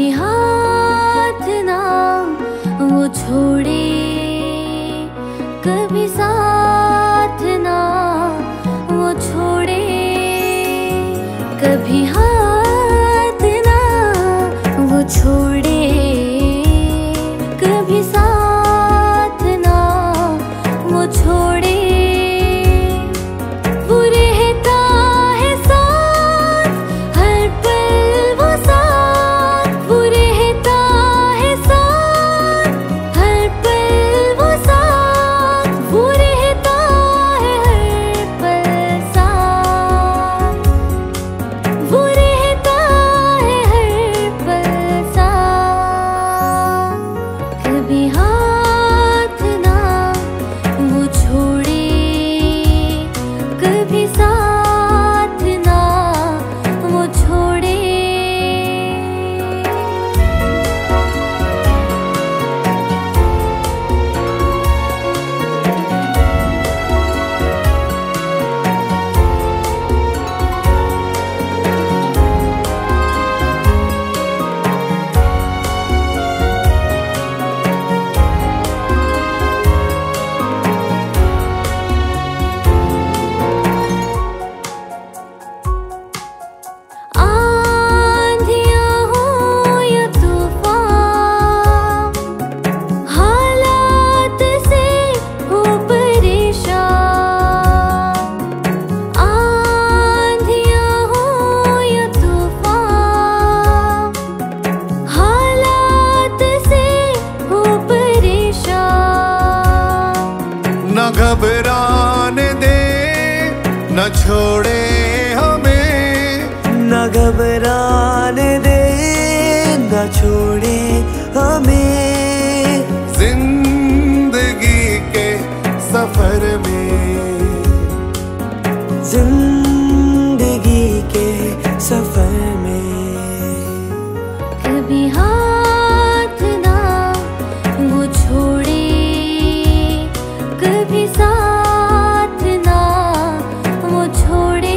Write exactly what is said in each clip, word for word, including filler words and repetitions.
कभी हाथ ना वो छोड़े, कभी साथ ना वो छोड़े, कभी हाथ ना वो छोड़े, कभी साथ ना वो छोड़े। वो रहता है साथ हर पल, वो साथ, वो रहता है साथ हर पल, वो साथ, वो रहता है हर पल साथ, वो रहता है हर पल साथ। कभी हाथ ना वो छोड़े, कभी साथ ना वो छोड़े। आंधियाँ हो या तूफान, हालात से हो परेशान। आंधियाँ हो या तूफान, हालात से हो परेशान। न घबराने दे, न छोड़े हमें, न घबराने दे, न छोड़े हमें। जिंदगी के सफर में, जिंदगी के सफर में। कभी हाथ ना वो छोड़े, कभी साथ ना वो छोड़े।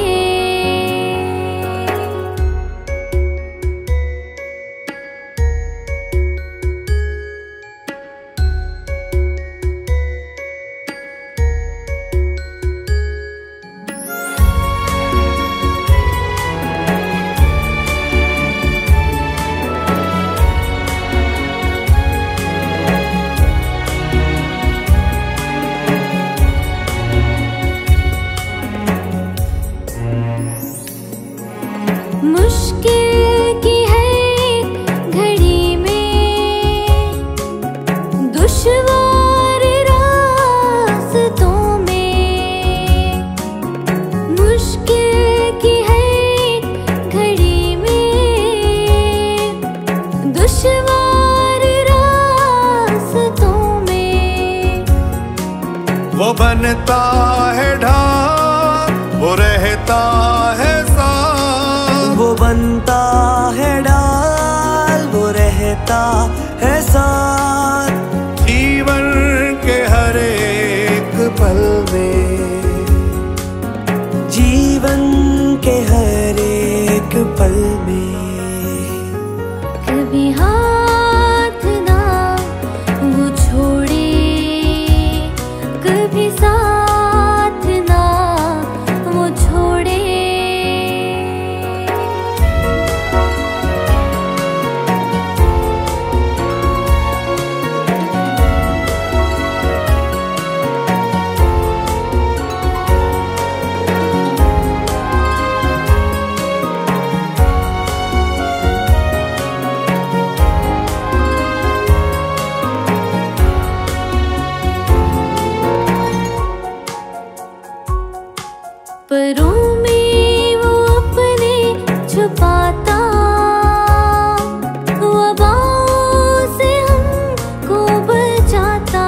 मुश्किल की है घड़ी में, दुश्वार रास्तों में। मुश्किल की है घड़ी में, दुश्वार रास्तों में। वो बनता है ढाल, वो रहता है साथ, वो बनता है डाल, वो रहता है साथ। जीवन के हर एक पल में, जीवन के हर एक पल में। कभी हाथ ना वो छोड़े, कभी साथ ना वो छोड़े। परों में वो अपने छुपाता, वबाओं से हमको बचाता।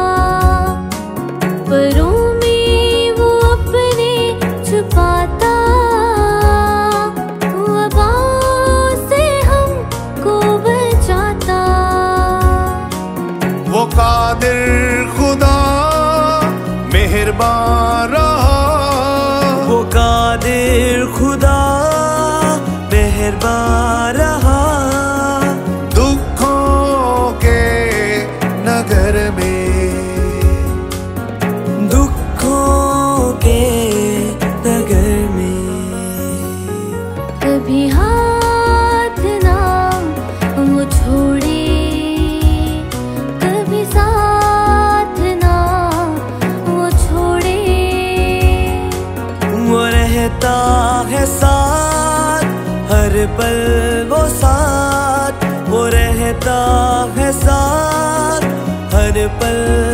परों में वो अपने छुपाता, वबाओं से हमको बचाता। वो कादिर खुदा मेहरबान रहा, वो कादिर खुदा मेहरबान रहा। रहता है साथ हर पल